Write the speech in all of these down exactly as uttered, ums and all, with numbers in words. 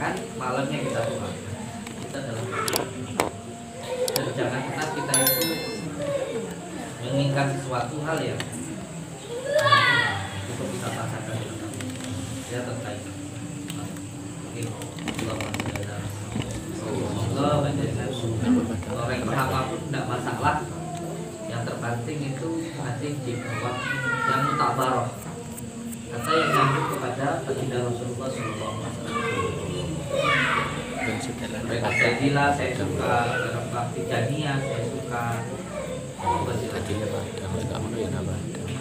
makan, malamnya kita tuangkan. Kita dalam dan jangan pernah kita itu menginginkan sesuatu hal yang itu bisa pasangan ya terkait. Mungkin Allah menjadikan orang apapun tidak masalah. Yang terpenting itu nanti di bawah yang mutabaroh kata yang nyambung kepada baginda Rasulullah Shallallahu Alaihi Wasallam. Mereka saya gila, saya suka berapa Tijaniyah, saya suka tadinya pada nggak mau yang apa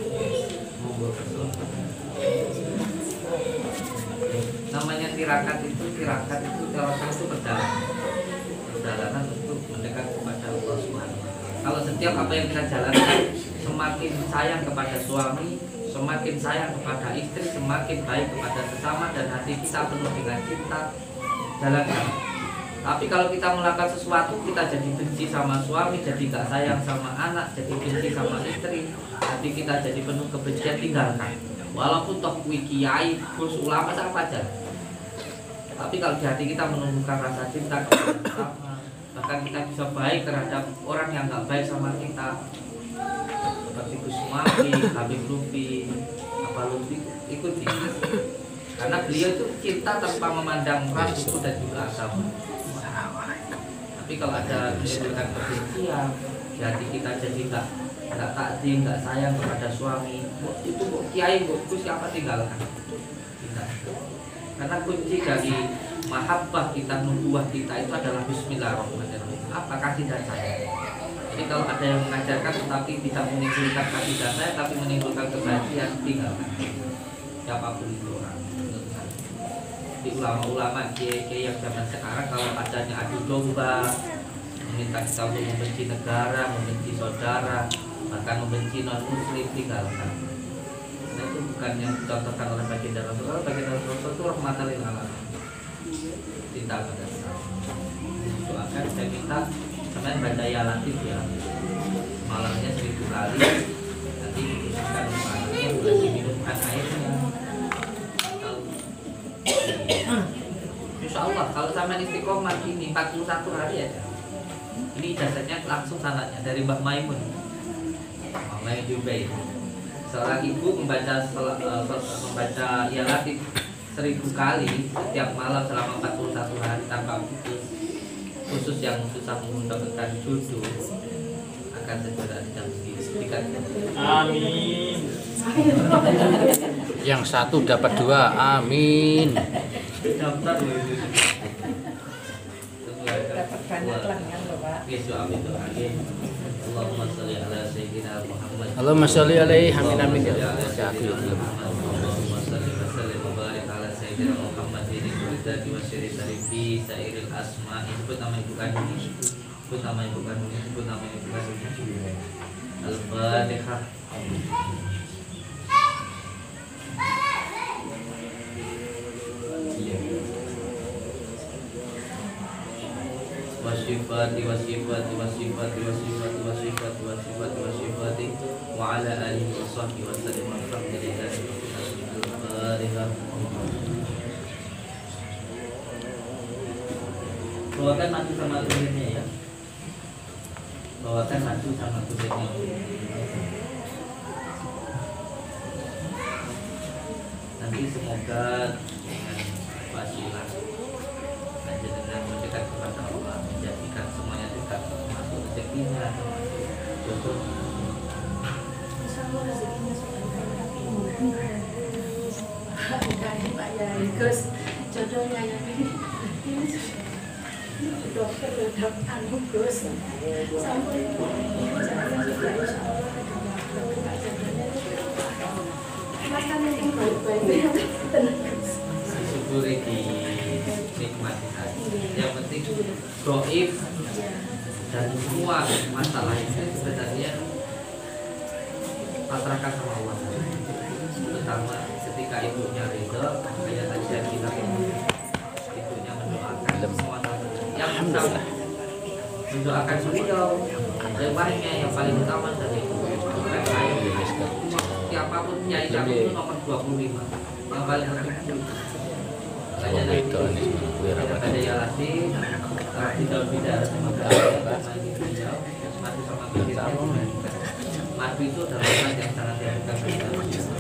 namanya tirakat itu tirakat itu tirakat itu perjalanan perjalanan untuk mendekat kepada Allah Subhanahu wa taala. Kalau setiap apa yang kita jalankan semakin sayang kepada suami, semakin sayang kepada istri, semakin baik kepada sesama dan hati kita penuh dengan cinta, jalankan. Tapi kalau kita melakukan sesuatu kita jadi benci sama suami, jadi gak sayang sama anak, jadi benci sama istri, hati kita jadi penuh kebencian, tinggalkan. Walaupun toh kuwi kiai, terus ulama sama aja. Tapi kalau di hati kita menumbuhkan rasa cinta kepada sesama, bahkan kita bisa baik terhadap orang yang gak baik sama kita, seperti Gus Muhammad, Habib Lutfi, apa Lutfi, ikuti. Karena beliau itu cinta tanpa memandang ras, suku dan juga agama. Tapi kalau ada menimbulkan kebencian, di hati kita jadi nggak nggak takdim, nggak sayang kepada suami, itu kok kiai kok siapa tinggalkan? Tidak. Karena kunci dari mahabbah kita, nubuah kita itu adalah Bismillahirrahmanirrahim. Apa kasih dan sayang? Jadi kalau ada yang mengajarkan tetapi tidak menimbulkan kasih dan sayang, tapi menimbulkan kebencian, tinggalkan. Siapapun itu orang. Di ulama-ulama kiai-kiai yang zaman sekarang kalau adanya adu domba, meminta kita untuk membenci negara, membenci saudara, bahkan membenci non muslim, tinggalkan. Nah, itu bukan yang dicontohkan oleh baginda Rasulullah. Baginda Rasulullah itu rahmatan lil alamin, cinta pada sesama. Doakan saya minta teman baca ya latif ya, malamnya seribu kali, nanti diputuskan malamnya boleh diminumkan airnya. Insya Allah kalau sama istiqomah ini empat puluh satu hari aja. Ini ijazahnya langsung sanadnya dari Mbah Maimun. Mbah Jubair. Seorang ibu membaca uh, membaca ya latif seribu kali setiap malam selama empat puluh satu hari tanpa putus. Khusus yang susah mendapatkan jodoh akan segera diberikan. Amin. yang satu dapat dua, amin. Daftar loh itu. Dapat banyak lah kan loh Pak. Besok amin doa. Allahumma sholli ala sayyidina Muhammad. Allahumma sholli alaihi amin amin ya. Allahumma sholli wa sallim wa barik ala sayyidina Muhammad ini kulidzati wa syirri fi sairil asma. Sebut nama ibu kandung. Sebut nama ibu kandung. Sebut nama ibu kandung. Al-Fatihah. Wasifati wasifati wasifati wasifati wasifati wasifati wasifati wa ala alihi wa sahbihi wa sallam alhamdulillahi al-Fatihah. Bawakan madu sama kurirnya ya. Bawakan madu sama kurirnya. Nanti semoga dengan wasilah dengan mendekat kepada Allah menjadikan semuanya dekat, termasuk rezekinya, termasuk jodohnya. Insyaallah rezekinya sudah Pak Yai Gus, jodohnya yang ini dokter udah anu Gus sampai caranya juga insyaallah Pak jodohnya makan yang baik-baik tenang Syukuri di nikmati saja. Yang penting goib dan semua masalah itu sebenarnya pasrahkan sama Allah. Terutama ketika ibunya ridho, kayak tadi yang kita ibunya mendoakan semua yang bisa mendoakan beliau. Lewatnya yang paling utama dari ibu. Siapapun kiai itu nomor dua puluh lima. Yang paling penting. Hanya dari di daun bidara sama bidara madu hijau, madu sama bidara. Madu itu adalah obat yang sangat dianjurkan.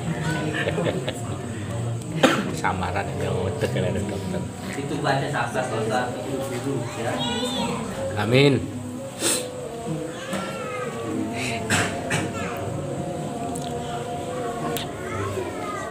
Samaran yang udah kalian dokter. Itu baca sahabat kalau tak dulu ya. Amin.